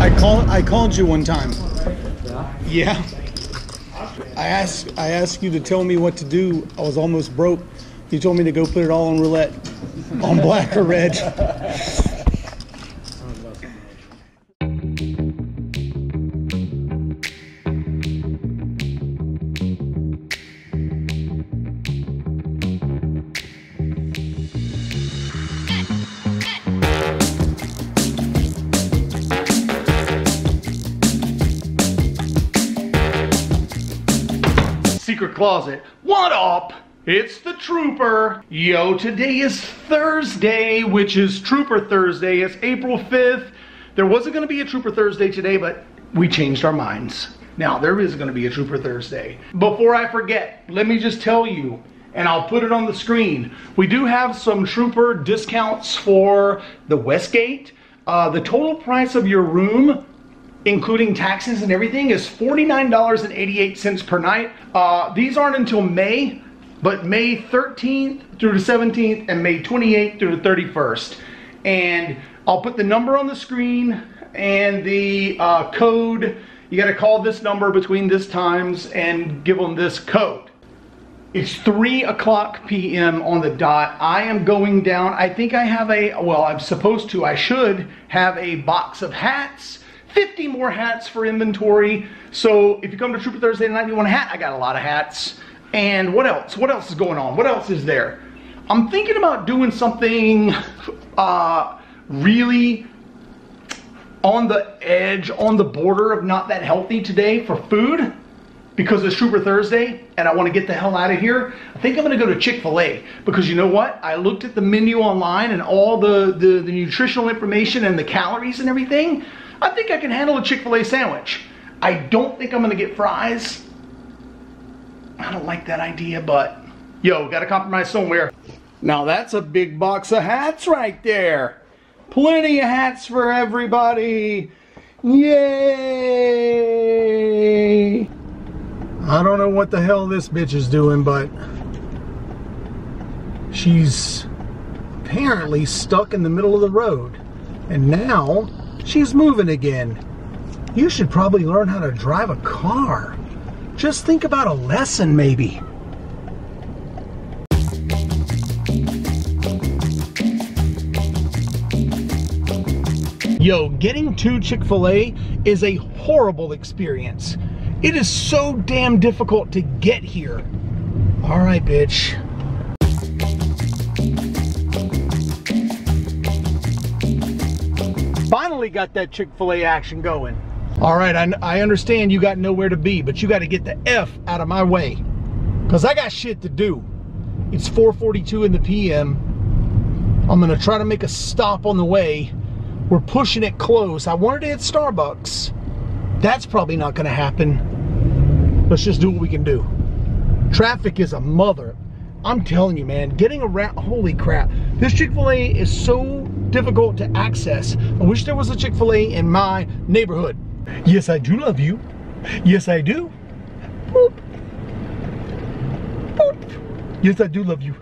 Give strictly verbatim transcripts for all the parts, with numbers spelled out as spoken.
I called I called you one time. Yeah. I asked I asked you to tell me what to do. I was almost broke. You told me to go put it all on roulette, on black or red. Secret Closet. What up? It's the Trooper. Yo, today is Thursday, which is Trooper Thursday. It's April fifth. There wasn't going to be a Trooper Thursday today, but we changed our minds. Now, there is going to be a Trooper Thursday. Before I forget, let me just tell you, and I'll put it on the screen, we do have some Trooper discounts for the Westgate. Uh, the total price of your room, including taxes and everything, is forty-nine dollars and eighty-eight cents per night. Uh, these aren't until May, but May thirteenth through the seventeenth and May twenty-eighth through the thirty-first. And I'll put the number on the screen and the uh, code. You gotta call this number between this times and give them this code. It's three o'clock p m on the dot. I am going down. I think I have a, well, I'm supposed to, I should have a box of hats. fifty more hats for inventory. So if you come to Trooper Thursday night and you want a hat, I got a lot of hats. And what else? What else is going on? What else is there? I'm thinking about doing something uh, really on the edge, on the border of not that healthy today for food, because it's Trooper Thursday and I want to get the hell out of here. I think I'm going to go to Chick-fil-A, because you know what? I looked at the menu online and all the, the, the nutritional information and the calories and everything. I think I can handle a Chick-fil-A sandwich. I don't think I'm gonna get fries. I don't like that idea, but yo, gotta compromise somewhere. Now that's a big box of hats right there. Plenty of hats for everybody. Yay! I don't know what the hell this bitch is doing, but she's apparently stuck in the middle of the road. And now she's moving again. You should probably learn how to drive a car. Just think about a lesson, maybe. Yo, getting to Chick-fil-A is a horrible experience. It is so damn difficult to get here. All right, bitch. Finally got that Chick-fil-A action going. All right, I, I understand you got nowhere to be, but you got to get the F out of my way, because I got shit to do. It's four forty-two in the p m I'm going to try to make a stop on the way. We're pushing it close. I wanted to hit Starbucks. That's probably not going to happen. Let's just do what we can do. Traffic is a mother. I'm telling you, man, getting around, holy crap. This Chick-fil-A is so difficult to access. I wish there was a Chick-fil-A in my neighborhood. Yes, I do love you. Yes, I do. Boop. Boop. Yes, I do love you.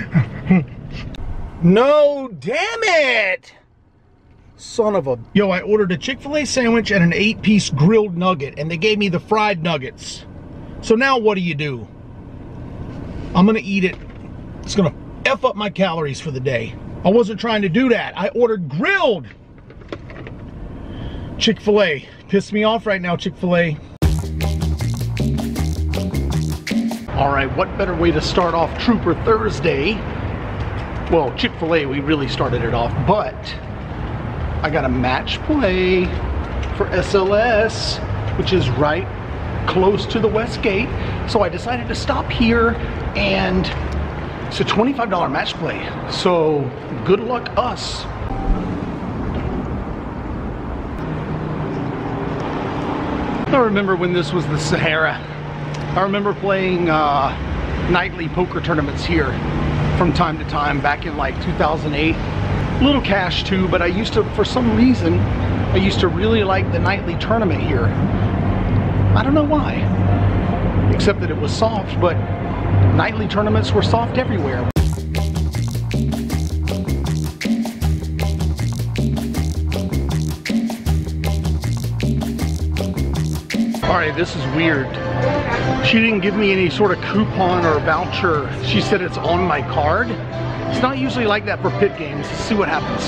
No, damn it. Son of a... Yo, I ordered a Chick-fil-A sandwich and an eight-piece grilled nugget, and they gave me the fried nuggets. So now what do you do? I'm gonna eat it. It's gonna F up my calories for the day. I wasn't trying to do that. I ordered grilled. Chick-fil-A. Pissed me off right now, Chick-fil-A. All right, what better way to start off Trooper Thursday? Well, Chick-fil-A, we really started it off, but I got a match play for S L S, which is right close to the Westgate. So I decided to stop here, and it's a twenty-five dollar match play. So good luck us. I remember when this was the Sahara. I remember playing uh, nightly poker tournaments here from time to time back in like two thousand eight. Little cash too, but I used to, for some reason, I used to really like the nightly tournament here. I don't know why, except that it was soft, but nightly tournaments were soft everywhere. All right, this is weird. She didn't give me any sort of coupon or voucher. She said it's on my card. It's not usually like that for pit games. Let's see what happens.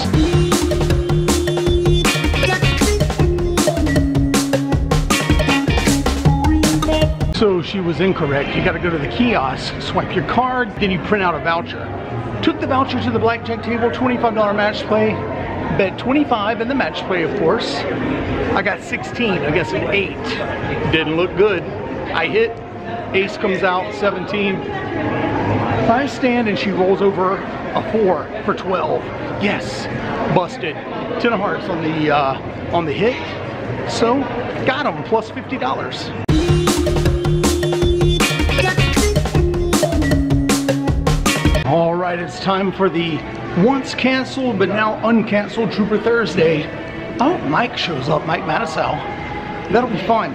So she was incorrect. You gotta go to the kiosk, swipe your card, then you print out a voucher. Took the voucher to the blackjack table, twenty-five dollar match play. Bet twenty-five in the match play, of course. I got sixteen, I guess an eight. Didn't look good. I hit, ace comes out, seventeen. I stand and she rolls over a four for twelve. Yes, busted. Ten of hearts on the, uh, on the hit. So, got him, plus fifty dollars. All right, it's time for the once canceled but now uncanceled Trooper Thursday. Oh, Mike shows up, Mike Matusow. That'll be fun.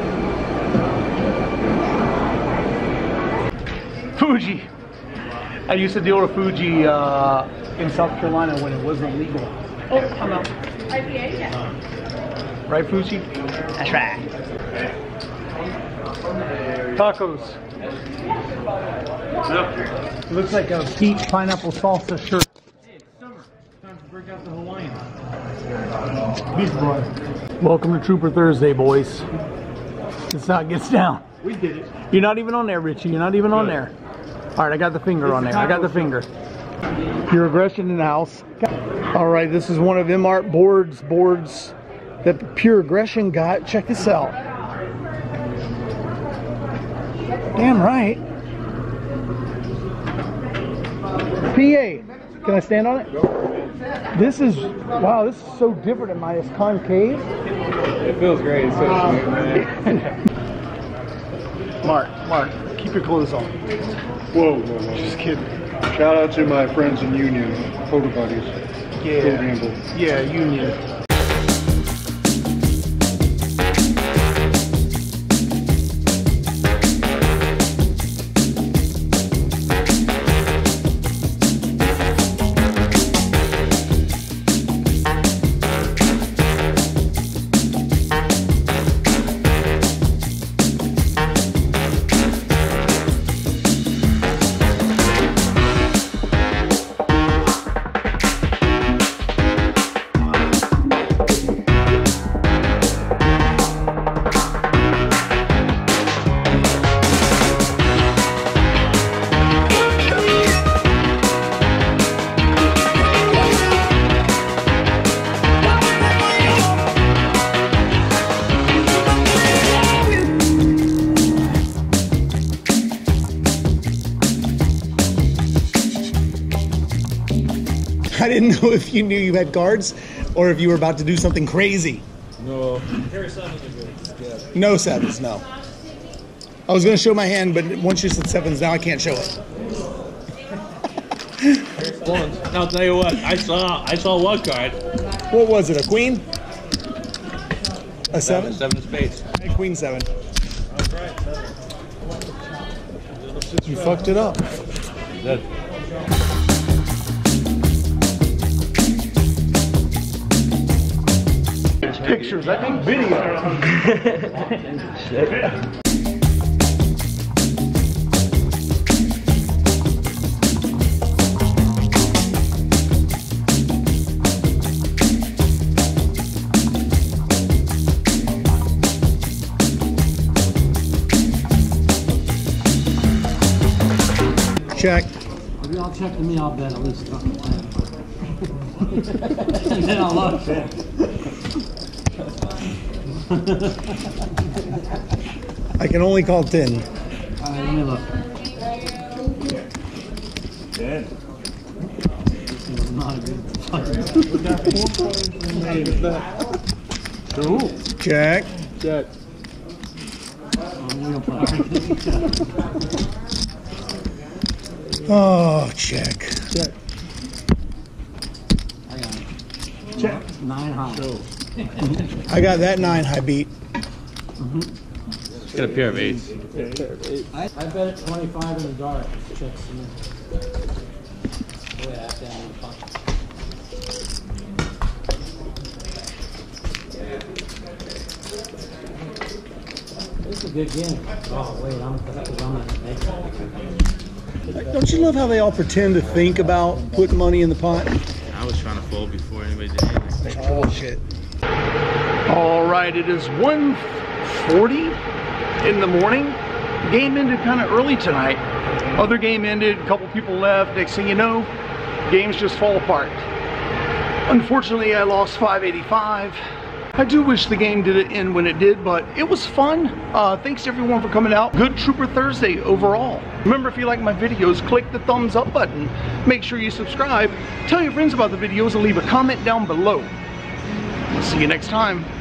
Fuji. I used to deal with Fuji uh, in South Carolina when it wasn't legal. Oh, I'm out. I P A, yeah. Right, Fuji? That's right. Tacos. Yep. Looks like a peach pineapple salsa shirt. Hey, it's summer. Time to break out the Hawaiian. Beef broth. Welcome to Trooper Thursday, boys. This is how it gets down. We did it. You're not even on there, Richie. You're not even on there. All right, I got the finger on there. I got the finger. Pure Aggression in the house. All right, this is one of M Art boards boards that Pure Aggression got. Check this out. Damn right. P A, can I stand on it? This is, wow, this is so different in mine. It's concave. It feels great. It's so smooth. Mark, Mark, keep your clothes on. Whoa, whoa, whoa. Just kidding. Shout out to my friends in Union, Photo Buddies. Yeah, yeah, Union. I didn't know if you knew you had cards or if you were about to do something crazy. No. No sevens, no. I was going to show my hand, but once you said sevens, now I can't show it. I'll tell you what, I saw I saw one card. What was it, a queen? A seven? Seven of spades. A queen seven. You fucked it up. Good. Pictures, I think video. Check. If y'all check to me, I'll bet at least fucking ten. And then I'll love it. I can only call ten. All right, let me look. Ten. This is not a good fucking. Two. Check. Check. Oh, we don't play. Oh, check. Check. I got it. Check. Nine high. I got that nine high beat. Just got a pair of eights. I, I bet it twenty-five in the dark. Checks to me. Oh, yeah, that's down in the pocket. a good game. Oh, wait, I'm, I'm gonna make it. Don't you love how they all pretend to think about putting money in the pot? I was trying to fold before anybody did anything. Bullshit. All right, it is one forty in the morning. Game ended kind of early tonight. Other game ended, a couple people left. Next thing you know, games just fall apart. Unfortunately, I lost five eighty-five. I do wish the game didn't end when it did, but it was fun. Uh, thanks to everyone for coming out. Good Trooper Thursday overall. Remember, if you like my videos, click the thumbs up button. Make sure you subscribe. Tell your friends about the videos and leave a comment down below. See you next time.